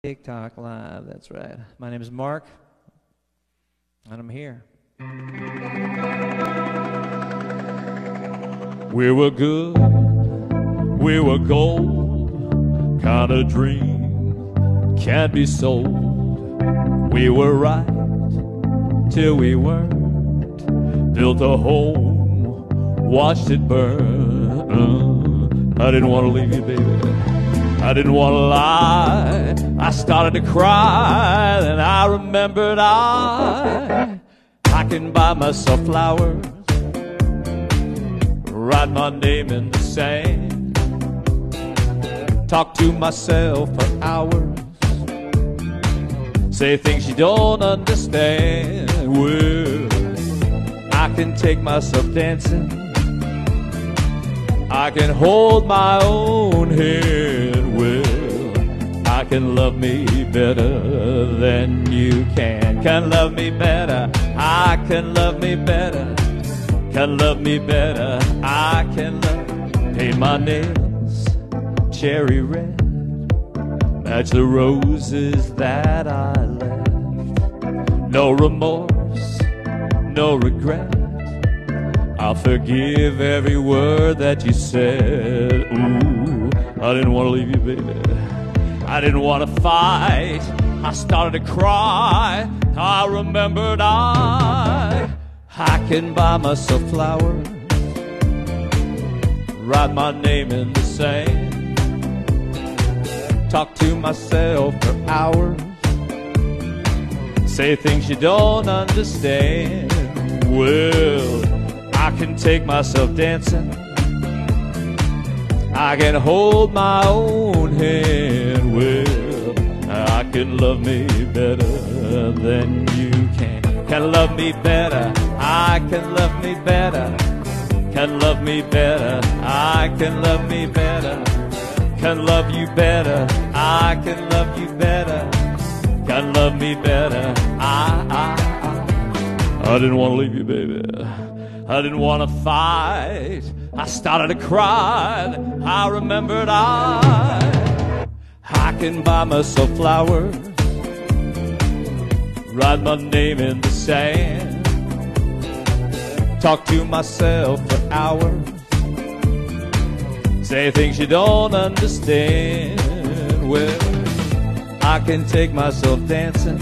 TikTok Live, that's right. My name is Mark, and I'm here. We were good, we were gold, kind of dream can't be sold. We were right till we weren't, built a home, watched it burn. I didn't want to leave you, baby, I didn't want to lie. I started to cry, then I remembered I can buy myself flowers, write my name in the sand, talk to myself for hours, say things you don't understand. Well, I can take myself dancing, I can hold my own head. Well, I can love me better than you can love me better, I can love me better, can love me better, I can love. Paint my nails cherry red, match the roses that I left. No remorse, no regret, I'll forgive every word that you said. Ooh, I didn't want to leave you, baby, I didn't want to fight. I started to cry, I remembered I can buy myself flowers, write my name in the sand, talk to myself for hours, say things you don't understand. Well, I can take myself dancing, I can hold my own hand. Well, I can love me better than you can love me better, I can love me better, can love me better, I can love me better, can love you better, I can love you better, can love me better. I didn't want to leave you, baby, I didn't want to fight. I started to cry, I remembered I can buy myself flowers, write my name in the sand, talk to myself for hours, say things you don't understand. Well, I can take myself dancing,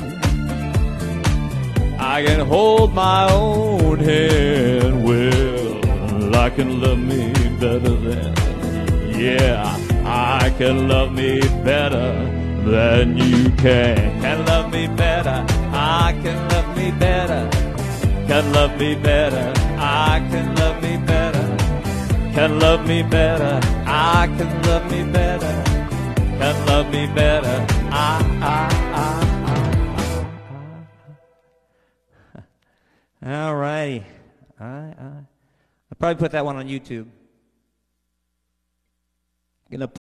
I can hold my own hand. Well, I can love me better than, yeah, I can love me better than you can love me better, I can love me better, can love me better, I can love me better, can love me better, I can love me better, can love me better, All righty. I'll probably put that one on YouTube. Gonna